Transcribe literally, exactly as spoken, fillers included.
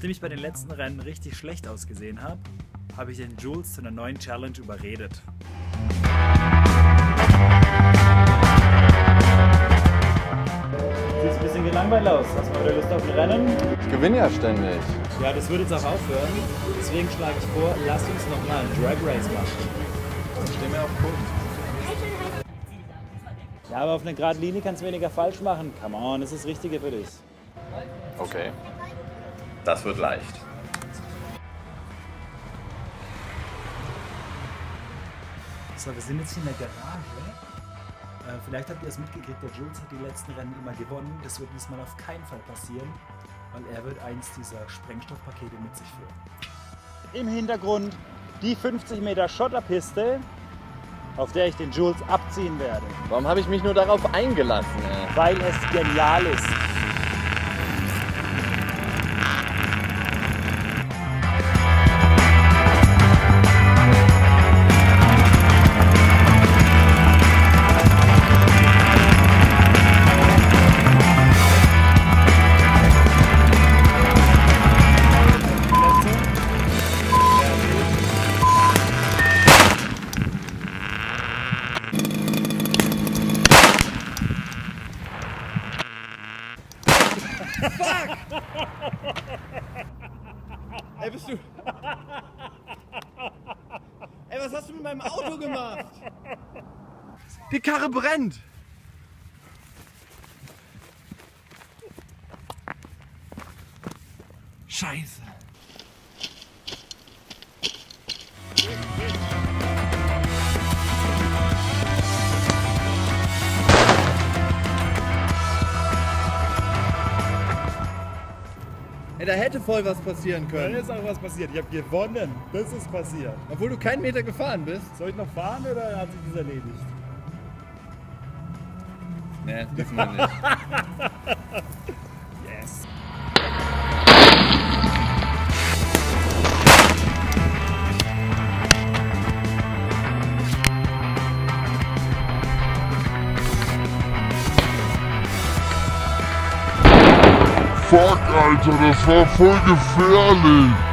Nachdem ich bei den letzten Rennen richtig schlecht ausgesehen habe, habe ich den Jules zu einer neuen Challenge überredet. Sieht ein bisschen gelangweilt aus. Hast du mal wieder Lust auf ein Rennen? Ich gewinne ja ständig. Ja, das wird jetzt auch aufhören. Deswegen schlage ich vor, lass uns nochmal ein Drag Race machen. Ich stehe mir auf Punkt. Ja, aber auf einer geraden Linie kannst du weniger falsch machen. Come on, das ist das Richtige für dich. Okay. Das wird leicht. So, wir sind jetzt hier in der Garage. Äh, vielleicht habt ihr es mitgekriegt, der Jules hat die letzten Rennen immer gewonnen. Das wird diesmal auf keinen Fall passieren, weil er wird eins dieser Sprengstoffpakete mit sich führen. Im Hintergrund die fünfzig Meter Schotterpiste, auf der ich den Jules abziehen werde. Warum habe ich mich nur darauf eingelassen? Ey? Weil es genial ist. Fuck! Ey, bist du... Ey, was hast du mit meinem Auto gemacht? Die Karre brennt! Scheiße! Ey, da hätte voll was passieren können. Da ist auch was passiert. Ich habe gewonnen. Das ist passiert. Obwohl du keinen Meter gefahren bist. Soll ich noch fahren oder hat sich das erledigt? Nee, diesmal nicht. Yes. Fuck, Alter, das war voll gefährlich.